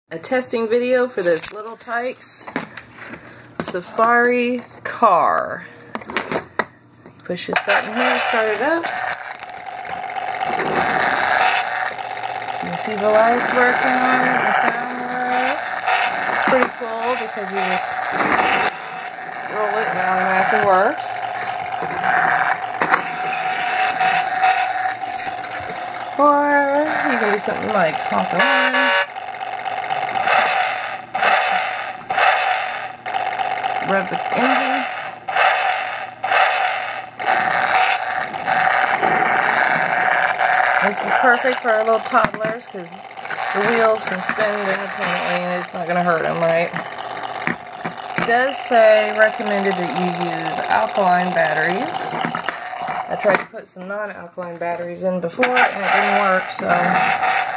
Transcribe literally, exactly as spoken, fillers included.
A testing video for this Little Tikes Safari car. Push this button here, start it up. You can see the lights working on it, the sound works. It's pretty cool because you just roll it and it automatically works. Or you can do something like honk the horn. Rev the engine. This is perfect for our little toddlers because the wheels can spin independently and it's not going to hurt them, right? It does say recommended that you use alkaline batteries. I tried to put some non-alkaline batteries in before and it didn't work, so